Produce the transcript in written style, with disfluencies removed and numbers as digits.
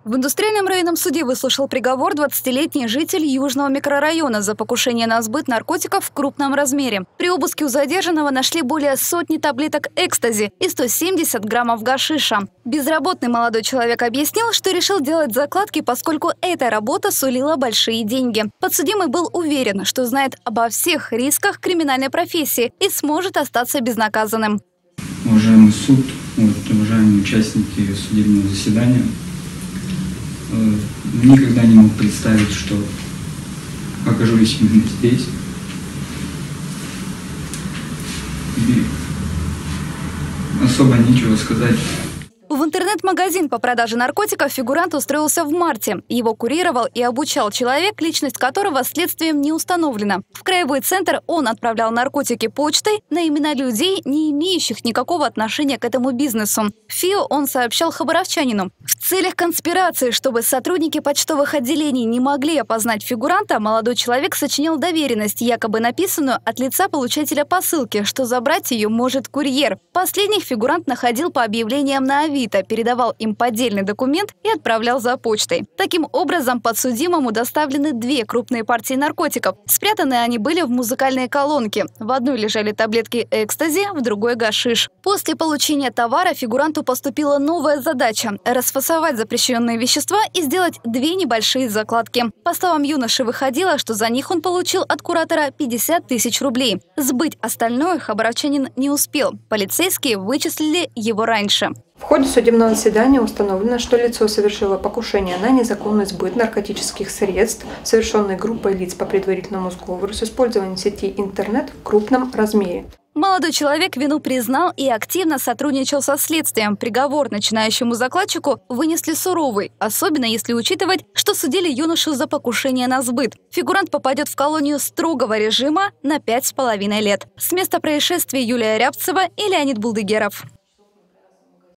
В индустриальном районном суде выслушал приговор 20-летний житель Южного микрорайона за покушение на сбыт наркотиков в крупном размере. При обыске у задержанного нашли более сотни таблеток экстази и 170 граммов гашиша. Безработный молодой человек объяснил, что решил делать закладки, поскольку эта работа сулила большие деньги. Подсудимый был уверен, что знает обо всех рисках криминальной профессии и сможет остаться безнаказанным. Уважаемый суд, уважаемые участники судебного заседания, никогда не мог представить, что окажусь именно здесь. И особо нечего сказать. В интернет-магазин по продаже наркотиков фигурант устроился в марте. Его курировал и обучал человек, личность которого следствием не установлена. В краевой центр он отправлял наркотики почтой на имена людей, не имеющих никакого отношения к этому бизнесу. ФИО он сообщал хабаровчанину. В целях конспирации, чтобы сотрудники почтовых отделений не могли опознать фигуранта, молодой человек сочинял доверенность, якобы написанную от лица получателя посылки, что забрать ее может курьер. Последних фигурант находил по объявлениям на Авито, передавал им поддельный документ и отправлял за почтой. Таким образом, подсудимому доставлены две крупные партии наркотиков. Спрятаны они были в музыкальной колонке. В одной лежали таблетки экстази, в другой гашиш. После получения товара фигуранту поступила новая задача – расфасовать запрещенные вещества и сделать две небольшие закладки. По словам юноши, выходило, что за них он получил от куратора 50 тысяч рублей. Сбыть остальное хабаровчанин не успел. Полицейские вычислили его раньше. В ходе судебного заседания установлено, что лицо совершило покушение на незаконный сбыт наркотических средств, совершенный группой лиц по предварительному сговору с использованием сети интернет в крупном размере. Молодой человек вину признал и активно сотрудничал со следствием. Приговор начинающему закладчику вынесли суровый, особенно если учитывать, что судили юношу за покушение на сбыт. Фигурант попадет в колонию строгого режима на 5,5 лет. С места происшествия Юлия Рябцева и Леонид Булдыгеров.